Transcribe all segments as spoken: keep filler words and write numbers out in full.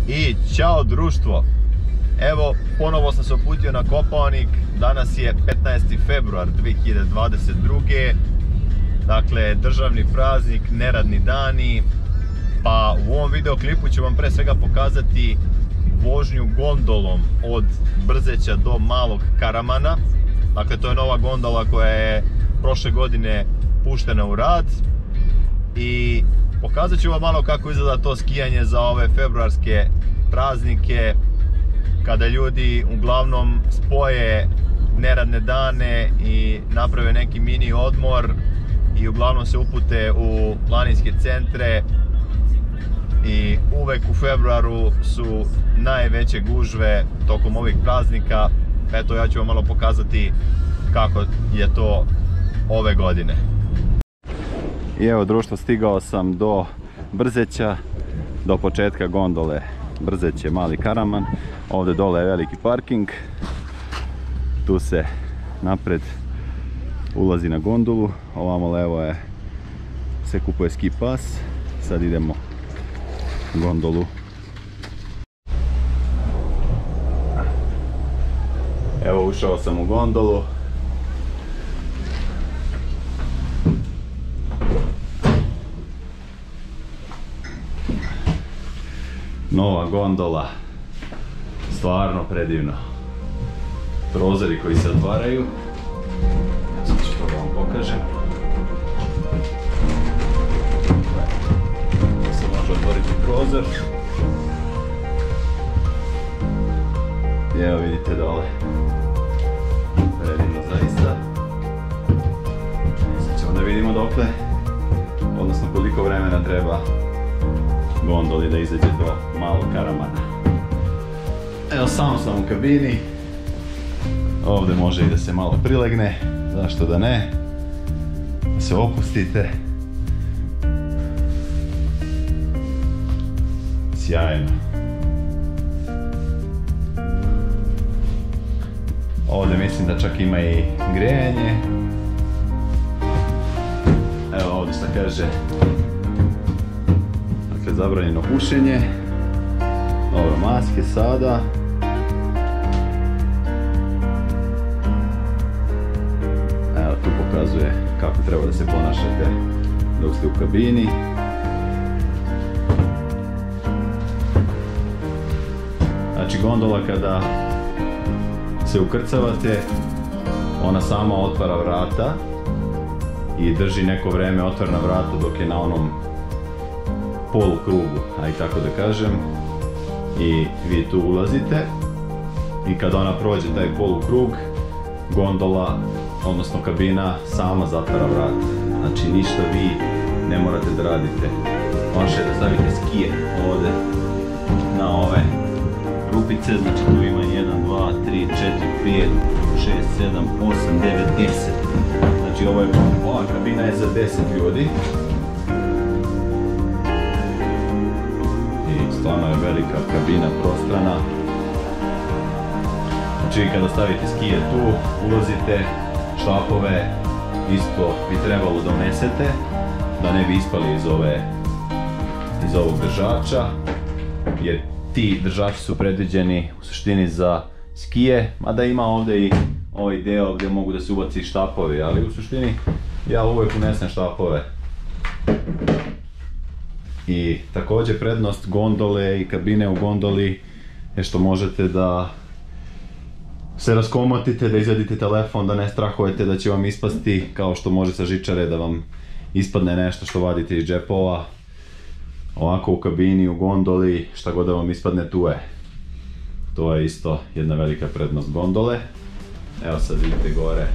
I ćao društvo! Evo, ponovo sam se uputio na Kopaonik. Danas je petnaesti februar dvije hiljade dvadeset druge. Dakle, državni praznik, neradni dani. Pa u ovom videoklipu ću vam pre svega pokazati vožnju gondolom od Brzeća do Malog Karamana. Dakle, to je nova gondola koja je prošle godine puštena u rad. I pokazat ću vam malo kako izgleda to skijanje za ove februarske praznike, kada ljudi uglavnom spoje neradne dane i naprave neki mini odmor i uglavnom se upute u planinske centre. I uvek u februaru su najveće gužve tokom ovih praznika. Eto, ja ću vam malo pokazati kako je to ove godine. I evo društvo, stigao sam do Brzeća, do početka gondole Brzeć je Mali Karaman. Ovdje dole je veliki parking. Tu se napred ulazi na gondolu. Ovamo levo je, se kupuje ski pas. Sad idemo gondolu. Evo, ušao sam u gondolu. Nova gondola, stvarno predivno. Prozori koji se otvaraju. Sad ću to da vam pokažem. Se može otvoriti prozor. I evo vidite dole. Predivno zaista. Sad ćemo da vidimo dokle, odnosno koliko vremena treba gondoli da izađe do Malog Karamana. Evo, sam sam u kabini. Ovdje može i da se malo prilegne, zašto da ne, da se opustite. Sjajno. Ovdje mislim da čak ima i grijanje. Evo ovdje šta kaže, dakle, zabranjeno pušenje. Dobro, maske sada. Evo, tu pokazuje kako treba da se ponašate dok ste u kabini. Znači, gondola kada se ukrcavate, ona sama otvara vrata i drži neko vreme otvorena vrata dok je na onom polukrugu, aj tako da kažem. I vi tu ulazite i kada ona prođe taj polukrug, gondola, odnosno kabina, sama zatvara vrata. Znači, ništa vi ne morate da radite. Vaše je da stavite skije ovdje na ove rupice. Znači, tu ima jedan, dva, tri, četiri, pet, šest, sedam, osam, devet, deset. Znači, ovo je, ova kabina je za deset ljudi. Stvarno je velika kabina, prostrana. Znači, kada stavite skije tu, ulazite, štapove isto bi trebalo da unesete, da ne bi ispali iz ove, iz ovog držača, jer ti držači su predviđeni u suštini za skije, mada ima ovdje i ovaj deo gdje mogu da se ubaci štapovi, ali u suštini ja uvijek unesem štapove. I također prednost gondole i kabine u gondoli je što možete da se raskomotite, da izvadite telefon, da ne strahujete da će vam ispasti, kao što može sa žičare da vam ispadne nešto što vadite iz džepova. Ovako u kabini, u gondoli, šta god da vam ispadne, tu je. To je isto jedna velika prednost gondole. Evo, sad vidite gore.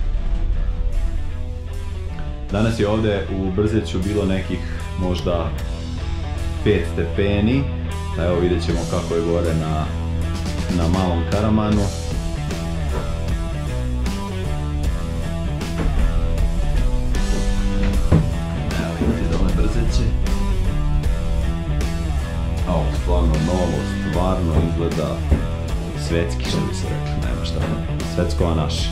Danas je ovdje u Brzeću bilo nekih možda pet stepeni. Evo, vidjet ćemo kako je gore na, na Malom Karamanu. Evo, vidite dole Brzeće. Ovo, stvarno novo, stvarno izgleda svetski, što bi se rekli, nema šta. Svetsko, a naš.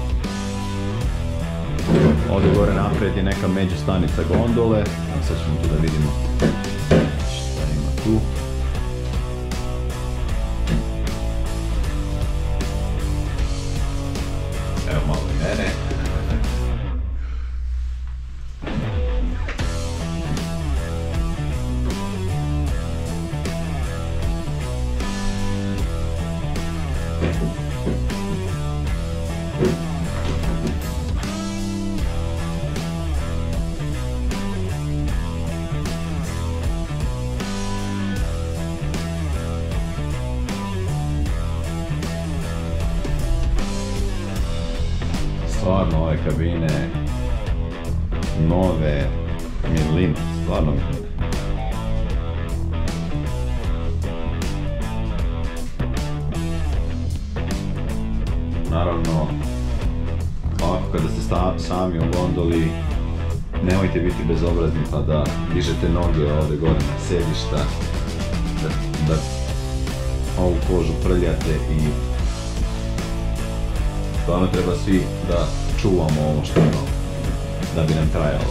Ovdje gore napred je neka međustanica gondole. Sad ćemo tu da vidimo šta ima tu. stvarno ove kabine nove, milina, stvarno milina. Naravno, ovako kada ste sami u gondoli, nemojte biti bezobrazni pa da dižete noge ovdje gore na sedišta, da, da ovu kožu prljate i stvarno treba svi da čuvamo ovo što imamo, da bi nam trajalo.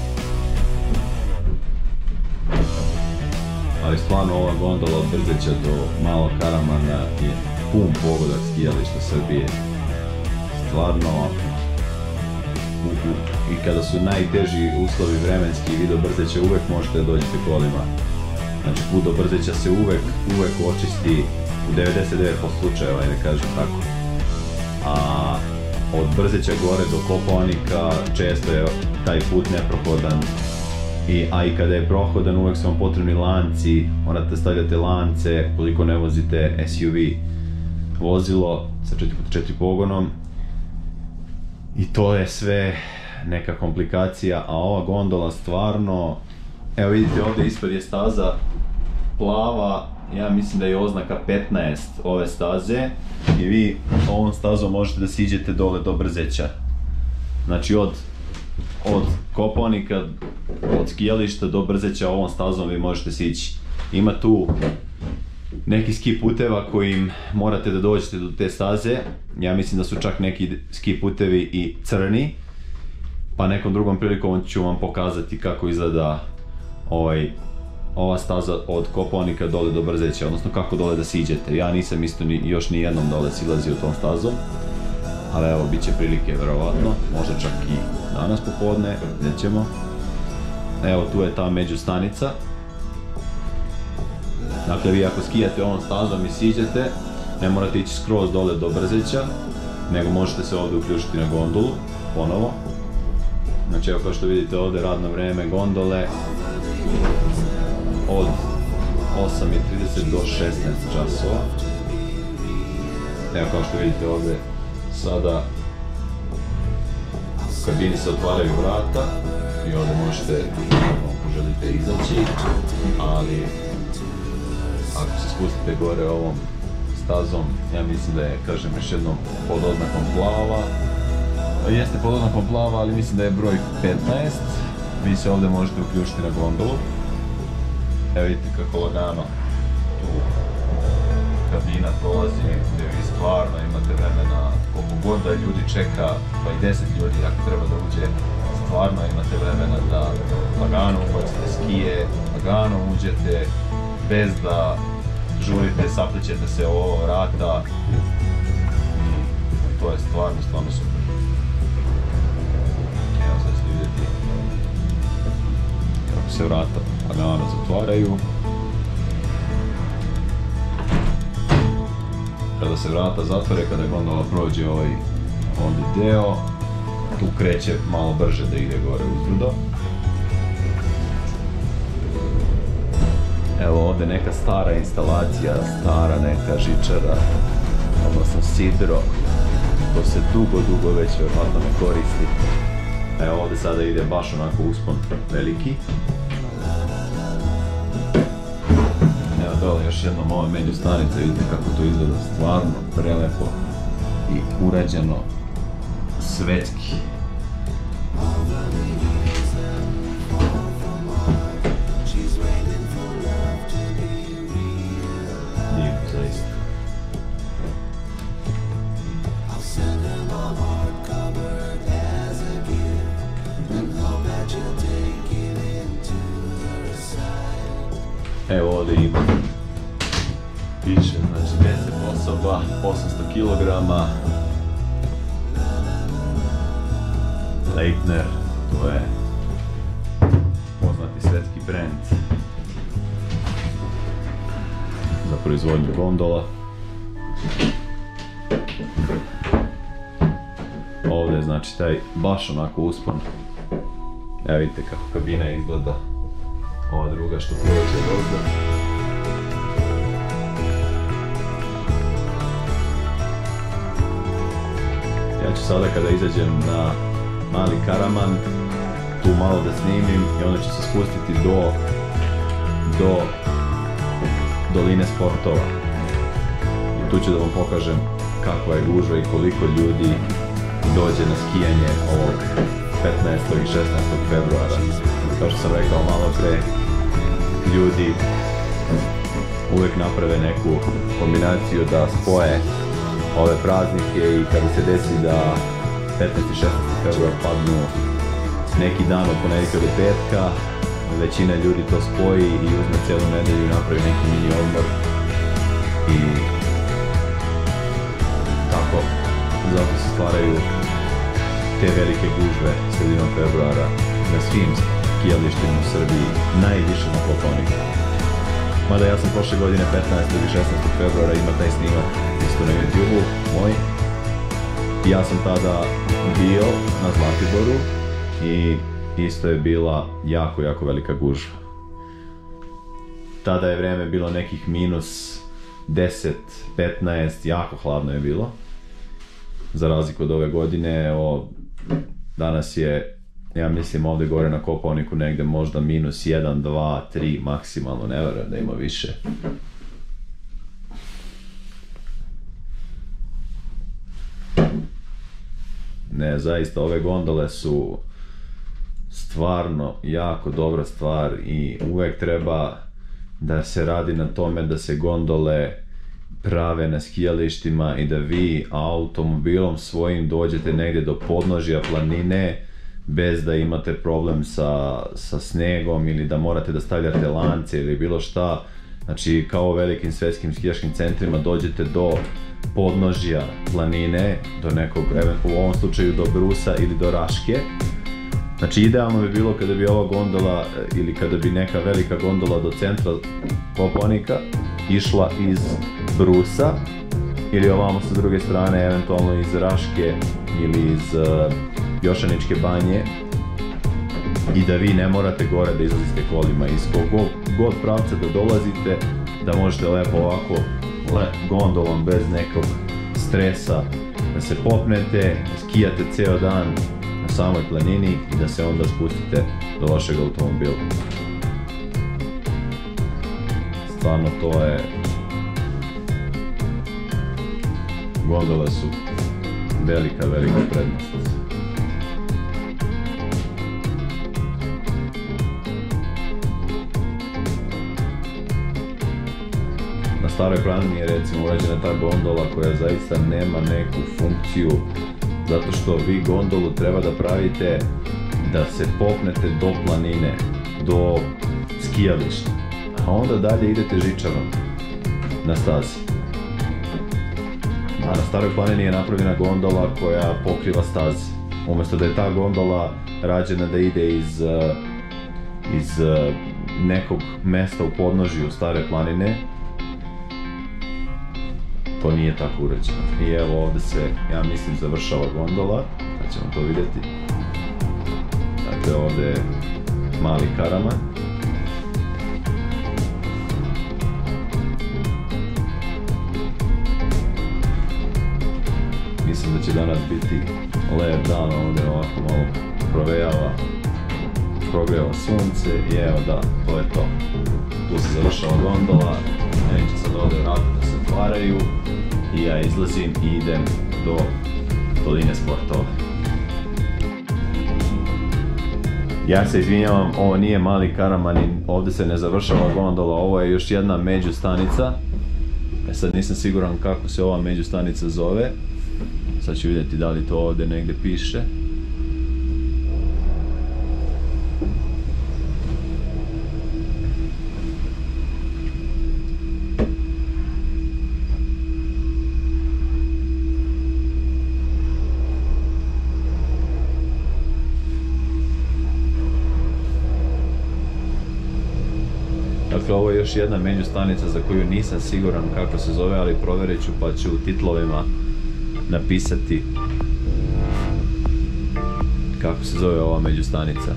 Ali stvarno ova gondola od Brzeća do Malog Karamana je pun pogodak skijališta Srbije. Stvarno, u, u, i kada su najteži uslovi vremenski i vi do Brzeća uvek možete dođete kolima. Znači put do Brzeća se uvek, uvek očisti u devedeset devet posto slučajeva, ne kažem tako. A od Brzeća gore do Kopaonika često je taj put neprohodan. I, a i kada je prohodan uvek su vam potrebni lanci, morate stavljate lance koliko ne vozite S U V vozilo sa četiri puta četiri pogonom. I to je sve neka komplikacija, a ova gondola stvarno, evo vidite ovdje ispred je staza plava, ja mislim da je oznaka petnaest ove staze i vi ovom stazom možete da siđete dole do Brzeća. Znači od, od Kopaonika, od skijališta do Brzeća ovom stazom vi možete sići. Ima tu neki ski puteva kojim morate da dođete do te staze, ja mislim da su čak neki ski putevi i crni, pa nekom drugom prilikom ću vam pokazati kako izgleda ovaj, ova staza od Kopaonika dole do Brzeća, odnosno kako dole da siđete. Ja nisam isto ni, još ni jednom dole silazio tom stazom, ali evo, bit će prilike verovatno, možda čak i danas popodne, vidjet ćemo. Evo, tu je ta međustanica. Dakle, vi ako skijate ovom stazom i siđete, ne morate ići skroz dole do Brzeća, nego možete se ovdje uključiti na gondolu, ponovo. Znači, evo kao što vidite ovdje radno vrijeme gondole od osam i trideset do šesnaest časova. Evo kao što vidite ovdje sada u kabini se otvaraju vrata i ovdje možete, ako želite, izaći, ali ako se spustite gore ovom stazom, ja mislim da je, kažem još jednom, pod oznakom plava. Jeste pod oznakom plava, ali mislim da je broj petnaest. Vi se ovdje možete uključiti na gondolu. Evo vidite kako lagano tu kabina prolazi, gdje vi stvarno imate vremena, koliko god da ljudi čeka, pa i deset ljudi ako treba da uđe, stvarno imate vremena da lagano ubacite skije, lagano uđete, bez da žurite, saplićete se o ova vrata i to je stvarno, stvarno super. Evo sad ćete vidjeti kako se vrata lagano zatvaraju. Kada se vrata zatvore, kada gondola prođe ovaj ovdje deo, tu kreće malo brže da ide gore uzbrdo. Evo ovdje neka stara instalacija, stara neka žičara, odnosno sidro, to se dugo, dugo već vjerojatno ne koristi. Evo ovdje sada ide baš onako uspon veliki. Evo dole još jednom ova menju stanica, vidite kako to izgleda stvarno prelepo i urađeno svetski. Evo ovdje ima, piše, znači deset osoba, osamsto kilograma, Leitner, to je poznati svetski brand za proizvodnju gondola. Ovdje je znači taj baš onako uspon. Evo vidite kako kabina izgleda. Ova druga što prođe dobro. Ja ću sada kada izađem na Mali Karaman, tu malo da snimim i onda ću se spustiti do, do Doline sportova. I tu ću da vam pokažem kakva je gužva i koliko ljudi dođe na skijanje ovog petnaestog i šesnaestog februara. Kao što sam rekao malo pre, ljudi uvijek naprave neku kombinaciju da spoje ove praznike i kada se desi da petnaesti i šesnaesti februar padnu neki dan od ponedjeljka do petka, većina ljudi to spoji i uzme cijelu nedelju i napravi neki mini odmor i tako, zato se stvaraju te velike gužve sredinom februara na svim skijalištima u Srbiji, najviše na Kopaoniku. Mada ja sam prošle godine petnaestog i šesnaestog februara ima taj snimak isto na YouTube-u moj. Ja sam tada bio na Zlatiboru i isto je bila jako, jako velika gužva. Tada je vreme bilo nekih minus deset, petnaest, jako hladno je bilo. Za razliku od ove godine, o, danas je, ja mislim ovdje gore na Kopaoniku negde možda minus jedan, dva, tri maksimalno, ne verujem da ima više. Ne, zaista, ove gondole su stvarno jako dobra stvar i uvek treba da se radi na tome da se gondole prave na skijalištima i da vi automobilom svojim dođete negdje do podnožja planine bez da imate problem sa, sa snegom ili da morate da stavljate lance ili bilo šta. Znači, kao u velikim svetskim skijaškim centrima dođete do podnožja planine, do nekog, u ovom slučaju do Brusa ili do Raške. Znači, idealno bi bilo kada bi ova gondola ili kada bi neka velika gondola do centra Kopaonika išla iz Brusa ili ovamo sa druge strane, eventualno iz Raške ili iz uh, Jošaničke banje i da vi ne morate gore da izlazite kolima iz kog god pravca da dolazite, da možete lepo ovako le, gondolom bez nekog stresa da se popnete, skijate ceo dan na samoj planini i da se onda spustite do vašeg automobila. Stvarno to je, gondole su velika, velika prednost. Na Staroj planini je recimo urađena ta gondola koja zaista nema neku funkciju, zato što vi gondolu treba da pravite da se popnete do planine, do skijališta, a onda dalje idete žičarom na stazi. A na Staroj planini je napravljena gondola koja pokriva staze. Umjesto da je ta gondola rađena da ide iz, iz nekog mesta u podnožju Stare planine, to nije tako urađeno. I evo ovdje se, ja mislim, završava gondola, sad ćemo to vidjeti. Dakle, ovdje je Mali Karaman. Mislim da će danas biti lep dan, ovdje ovako malo provejava, progreva sunce i evo da, to je to. Tu se završava gondola, neće sad ovdje vrata da se otvaraju i ja izlazim i idem do Doline sportova. Ja se izvinjavam, ovo nije Mali Karaman i ovdje se ne završava gondola, ovo je još jedna međustanica. E sad nisam siguran kako se ova međustanica zove. Sad ću vidjeti da li to ovdje negdje piše. Dakle, ovo je još jedna međustanica za koju nisam siguran kako se zove, ali provjerit ću pa ću u titlovima napisati kako se zove ova međustanica.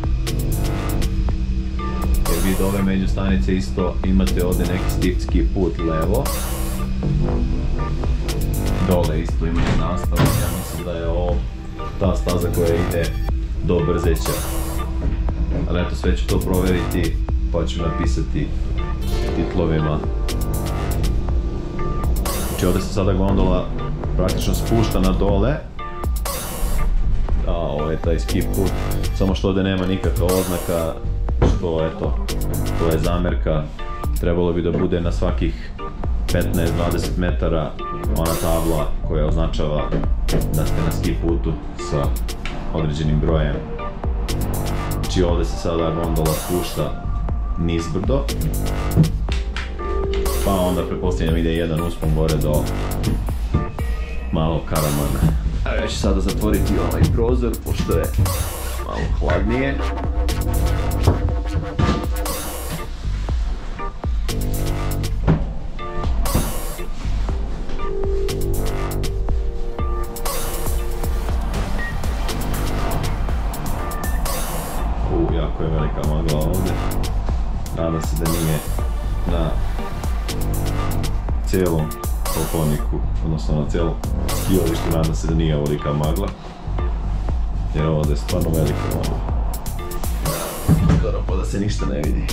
Jer vi do ove međustanice isto imate ovdje neki ski put levo. Dole isto imate nastavak, ja mislim da je ovo ta staza koja ide do Brzeća. Ali eto, sve ću to provjeriti, pa ću napisati titlovima. Znači ovdje se sada gondola praktično spušta na dole. A ovo je taj ski put, samo što ovdje nema nikakva oznaka, što eto, to je zamjerka. Trebalo bi da bude na svakih petnaest do dvadeset metara ona tabla koja označava da ste na ski putu sa određenim brojem. Znači ovdje se sada gondola spušta nizbrdo, pa onda pretpostavljam ide jedan uspon gore do malog karamana. Ja ću sada zatvoriti ovaj prozor, pošto je malo hladnije. U, jako je velika magla ovdje. Nadam se da nije na cijelom Koponiku, odnosno na cijelom skijalištu, nadam se da nije ovolika magla, jer ovdje je stvarno velika magla. Skoro pa da se ništa ne vidi.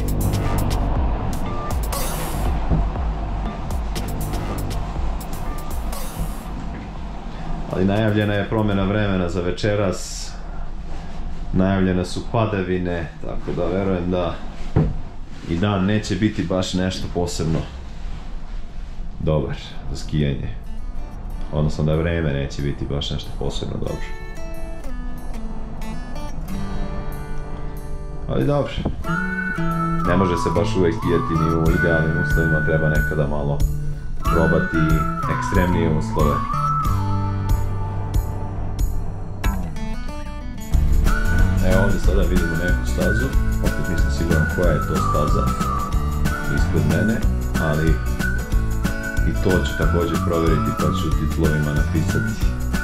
Ali najavljena je promjena vremena za večeras, najavljene su padavine, tako da verujem da i dan neće biti baš nešto posebno dobar za skijanje. Odnosno da vreme neće biti baš nešto posebno dobro. Ali dobro. Ne može se baš uvijek skijati ni u idealnim uslovima, treba nekada malo probati ekstremnije uslove. Evo ovdje sada vidimo neku stazu, opet nisam siguran koja je to staza ispred mene, ali i to ću također provjeriti pa ću titlovima napisati.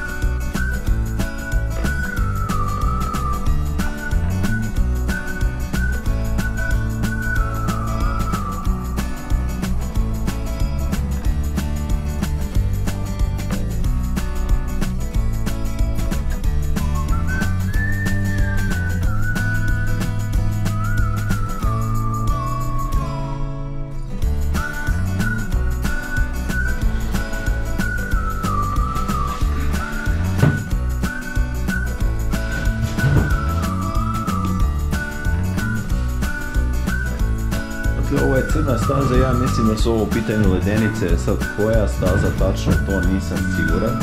Ovo je crna staza, ja mislim da su ovo u pitanju ledenice, sad koja staza tačno, to nisam siguran.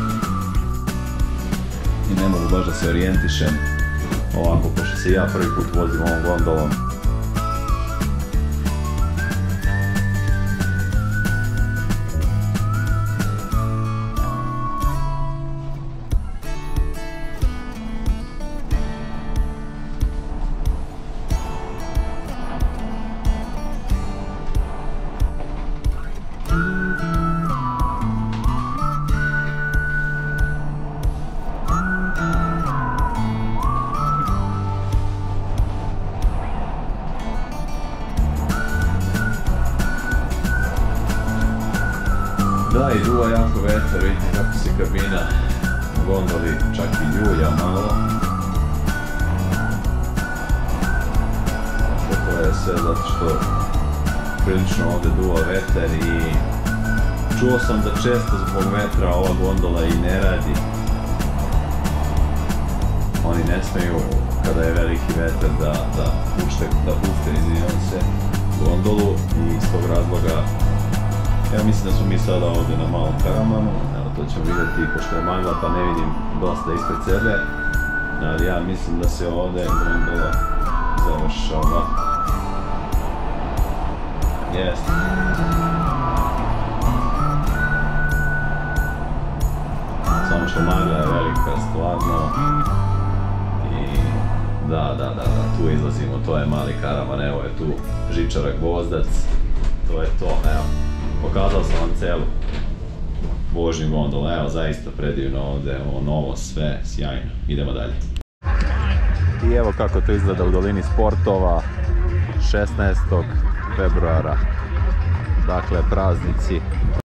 I ne mogu baš da se orijentišem ovako, pošto se ja prvi put vozim ovom gondolom. Da, i duva jako vetar, vidite kako se kabina u gondoli čak i ljulja malo. To je sve zato što prilično ovdje duva vetar i čuo sam da često zbog vetra ova gondola i ne radi. Oni ne smeju kada je veliki vetar da, da pušte, da puste, izvinjam se, gondolu i iz tog razloga ja mislim da smo mi sada ovdje na malom karamanu, evo to ćemo vidjeti pošto je magla pa ne vidim dosta ispred sebe, ali ja mislim da se ovdje gondola završava. Jeste. Samo što magla je velika stvarno i da, da, da, da, tu izlazimo, to je mali karaman, evo je tu žičara Gvozdac, to je to, evo. Pokazao sam vam celu vožnju gondola, evo zaista predivno ovdje, ovo novo, sve sjajno. Idemo dalje. I evo kako to izgleda u dolini sportova šesnaestog februara, dakle praznici.